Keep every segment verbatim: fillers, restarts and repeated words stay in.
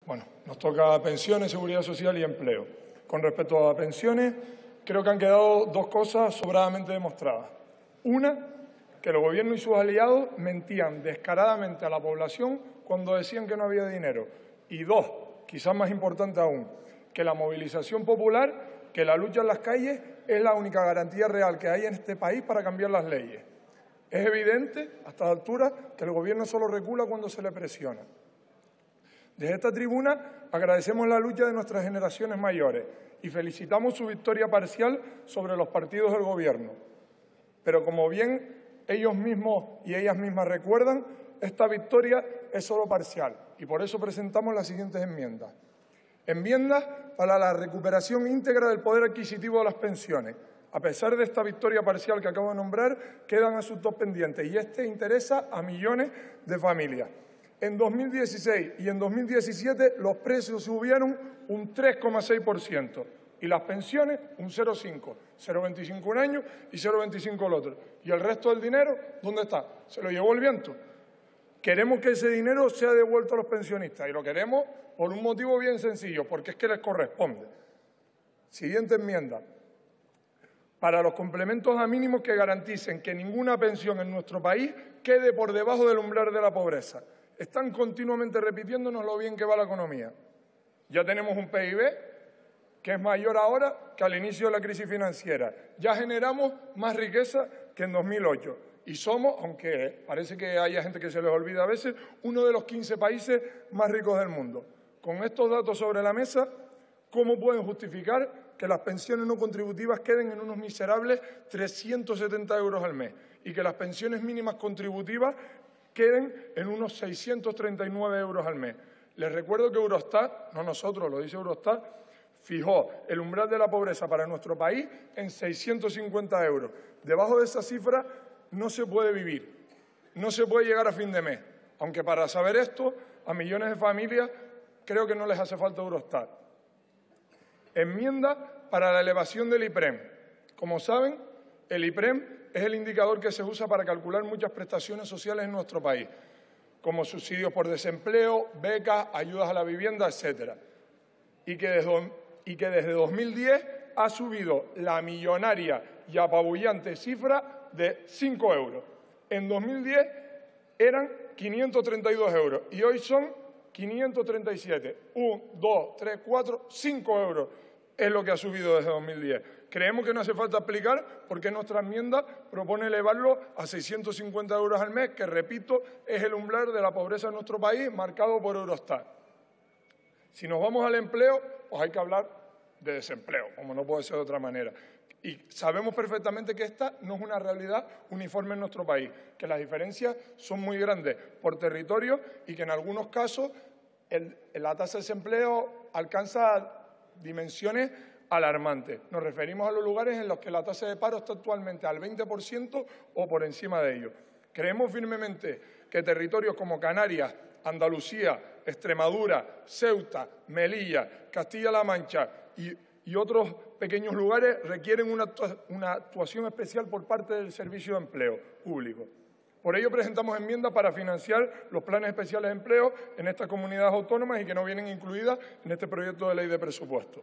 Bueno, nos toca pensiones, seguridad social y empleo. Con respecto a pensiones, creo que han quedado dos cosas sobradamente demostradas. Una, que el Gobierno y sus aliados mentían descaradamente a la población cuando decían que no había dinero. Y dos, quizás más importante aún, que la movilización popular, que la lucha en las calles es la única garantía real que hay en este país para cambiar las leyes. Es evidente, a estas alturas, que el Gobierno solo recula cuando se le presiona. Desde esta tribuna agradecemos la lucha de nuestras generaciones mayores y felicitamos su victoria parcial sobre los partidos del Gobierno. Pero como bien ellos mismos y ellas mismas recuerdan, esta victoria es solo parcial y por eso presentamos las siguientes enmiendas. Enmiendas para la recuperación íntegra del poder adquisitivo de las pensiones. A pesar de esta victoria parcial que acabo de nombrar, quedan asuntos pendientes y este interesa a millones de familias. En dos mil dieciséis y en dos mil diecisiete los precios subieron un tres coma seis por ciento y las pensiones un cero coma cinco por ciento, cero coma veinticinco un año y cero coma veinticinco el otro. ¿Y el resto del dinero dónde está? ¿Se lo llevó el viento? Queremos que ese dinero sea devuelto a los pensionistas y lo queremos por un motivo bien sencillo, porque es que les corresponde. Siguiente enmienda. Para los complementos a mínimos que garanticen que ninguna pensión en nuestro país quede por debajo del umbral de la pobreza. Están continuamente repitiéndonos lo bien que va la economía. Ya tenemos un P I B que es mayor ahora que al inicio de la crisis financiera. Ya generamos más riqueza que en dos mil ocho. Y somos, aunque parece que haya gente que se les olvida a veces, uno de los quince países más ricos del mundo. Con estos datos sobre la mesa, ¿cómo pueden justificar que las pensiones no contributivas queden en unos miserables trescientos setenta euros al mes y que las pensiones mínimas contributivas queden en unos seiscientos treinta y nueve euros al mes? Les recuerdo que Eurostat, no nosotros, lo dice Eurostat, fijó el umbral de la pobreza para nuestro país en seiscientos cincuenta euros. Debajo de esa cifra no se puede vivir, no se puede llegar a fin de mes, aunque para saber esto a millones de familias creo que no les hace falta Eurostat. Enmienda para la elevación del IPREM. Como saben, el IPREM es el indicador que se usa para calcular muchas prestaciones sociales en nuestro país, como subsidios por desempleo, becas, ayudas a la vivienda, etcétera. Y que desde, y que desde dos mil diez ha subido la millonaria y apabullante cifra de cinco euros. En dos mil diez eran quinientos treinta y dos euros y hoy son quinientos treinta y siete. uno, dos, tres, cuatro, cinco euros es lo que ha subido desde dos mil diez. Creemos que no hace falta explicar por qué nuestra enmienda propone elevarlo a seiscientos cincuenta euros al mes, que, repito, es el umbral de la pobreza en nuestro país marcado por Eurostat. Si nos vamos al empleo, pues hay que hablar de desempleo, como no puede ser de otra manera. Y sabemos perfectamente que esta no es una realidad uniforme en nuestro país, que las diferencias son muy grandes por territorio y que en algunos casos el, la tasa de desempleo alcanza dimensiones alarmantes. Nos referimos a los lugares en los que la tasa de paro está actualmente al veinte por ciento o por encima de ello. Creemos firmemente que territorios como Canarias, Andalucía, Extremadura, Ceuta, Melilla, Castilla-La Mancha y, y otros pequeños lugares requieren una, una actuación especial por parte del Servicio de Empleo Público. Por ello presentamos enmiendas para financiar los planes especiales de empleo en estas comunidades autónomas y que no vienen incluidas en este proyecto de ley de presupuesto.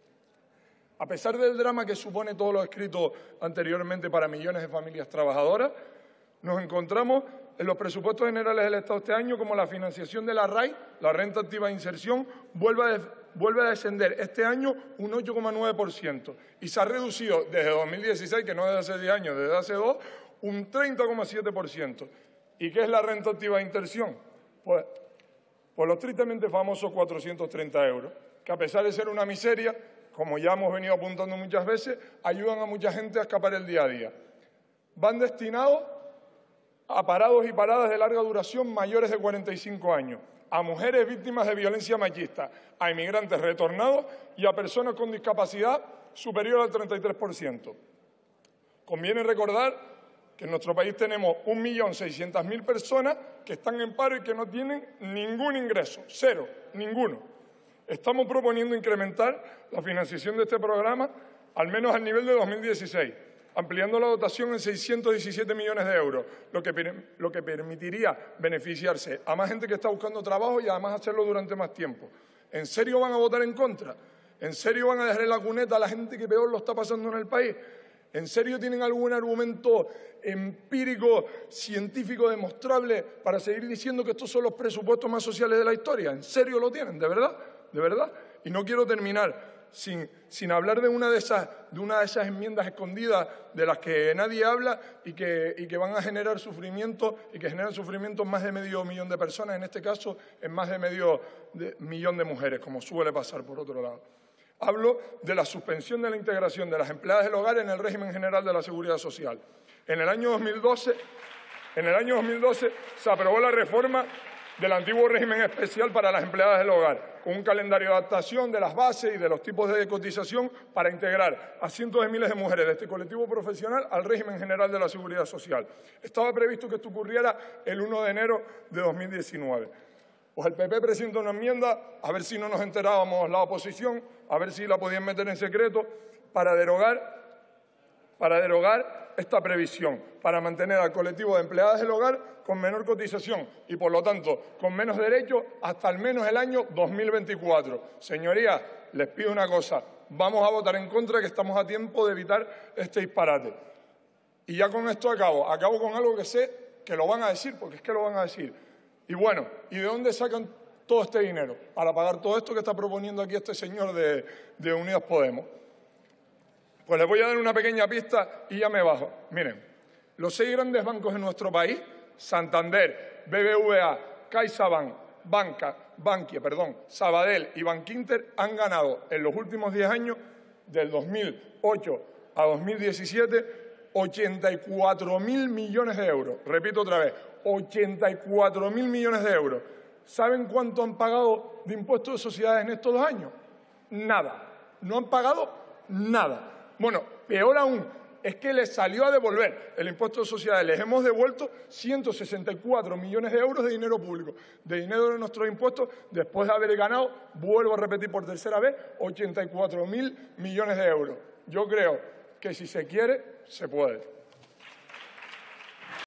A pesar del drama que supone todo lo escrito anteriormente para millones de familias trabajadoras, nos encontramos en los presupuestos generales del Estado este año como la financiación de la R A I, la Renta Activa de Inserción, vuelve a, vuelve a descender este año un ocho coma nueve por ciento y se ha reducido desde dos mil dieciséis, que no desde hace diez años, desde hace dos, un treinta coma siete por ciento. ¿Y qué es la Renta Activa de Inserción? Pues, pues los tristemente famosos cuatrocientos treinta euros, que a pesar de ser una miseria, como ya hemos venido apuntando muchas veces, ayudan a mucha gente a escapar el día a día. Van destinados a parados y paradas de larga duración mayores de cuarenta y cinco años, a mujeres víctimas de violencia machista, a inmigrantes retornados y a personas con discapacidad superior al treinta y tres por ciento. Conviene recordar que en nuestro país tenemos un millón seiscientas mil personas que están en paro y que no tienen ningún ingreso, cero, ninguno. Estamos proponiendo incrementar la financiación de este programa al menos al nivel de dos mil dieciséis, ampliando la dotación en seiscientos diecisiete millones de euros, lo que, lo que permitiría beneficiarse a más gente que está buscando trabajo y además hacerlo durante más tiempo. ¿En serio van a votar en contra? ¿En serio van a dejar en la cuneta a la gente que peor lo está pasando en el país? ¿En serio tienen algún argumento empírico, científico, demostrable para seguir diciendo que estos son los presupuestos más sociales de la historia? ¿En serio lo tienen? ¿De verdad? ¿De verdad? Y no quiero terminar sin, sin hablar de una de, esas, de una de esas enmiendas escondidas de las que nadie habla y que, y que van a generar sufrimiento y que generan sufrimiento en más de medio millón de personas, en este caso en más de medio de, millón de mujeres, como suele pasar por otro lado. Hablo de la suspensión de la integración de las empleadas del hogar en el régimen general de la Seguridad Social. En el año dos mil doce, en el año dos mil doce se aprobó la reforma del antiguo régimen especial para las empleadas del hogar, con un calendario de adaptación de las bases y de los tipos de cotización para integrar a cientos de miles de mujeres de este colectivo profesional al régimen general de la Seguridad Social. Estaba previsto que esto ocurriera el uno de enero de dos mil diecinueve. Pues el P P presenta una enmienda, a ver si no nos enterábamos la oposición, a ver si la podían meter en secreto, para derogar, para derogar esta previsión, para mantener al colectivo de empleadas del hogar con menor cotización y, por lo tanto, con menos derechos hasta al menos el año dos mil veinticuatro. Señorías, les pido una cosa, vamos a votar en contra, que estamos a tiempo de evitar este disparate. Y ya con esto acabo, acabo con algo que sé que lo van a decir, porque es que lo van a decir. Y bueno, ¿y de dónde sacan todo este dinero para pagar todo esto que está proponiendo aquí este señor de, de Unidas Podemos? Pues les voy a dar una pequeña pista y ya me bajo. Miren, los seis grandes bancos en nuestro país, Santander, B B V A, CaixaBank, Banca, Bankia, perdón, Sabadell y Bankinter, han ganado en los últimos diez años, del dos mil ocho a dos mil diecisiete, ochenta y cuatro mil millones de euros. Repito otra vez, ochenta y cuatro mil millones de euros. ¿Saben cuánto han pagado de impuestos de sociedades en estos dos años? Nada. No han pagado nada. Bueno, peor aún, es que les salió a devolver el impuesto de sociedades. Les hemos devuelto ciento sesenta y cuatro millones de euros de dinero público, de dinero de nuestros impuestos, después de haber ganado, vuelvo a repetir por tercera vez, ochenta y cuatro mil millones de euros. Yo creo que si se quiere, se puede.